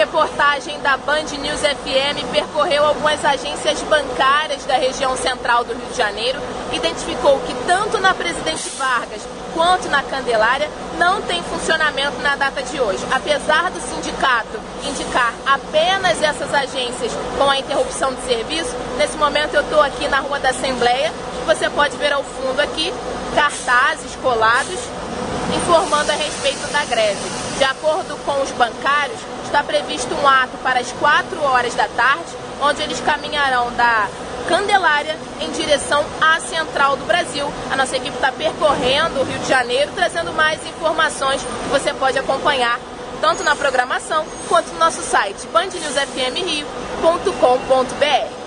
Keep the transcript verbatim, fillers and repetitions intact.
reportagem da Band News F M percorreu algumas agências bancárias da região central do Rio de Janeiro, identificou que tanto na Presidente Vargas quanto na Candelária não tem funcionamento na data de hoje. Apesar do sindicato indicar apenas essas agências com a interrupção de serviço, nesse momento eu estou aqui na Rua da Assembleia, e você pode ver ao fundo aqui cartazes colados informando a respeito da greve. De acordo com os bancários, está previsto um ato para as quatro horas da tarde, onde eles caminharão da Candelária em direção à Central do Brasil. A nossa equipe está percorrendo o Rio de Janeiro, trazendo mais informações que você pode acompanhar tanto na programação quanto no nosso site band news f m rio ponto com ponto b r.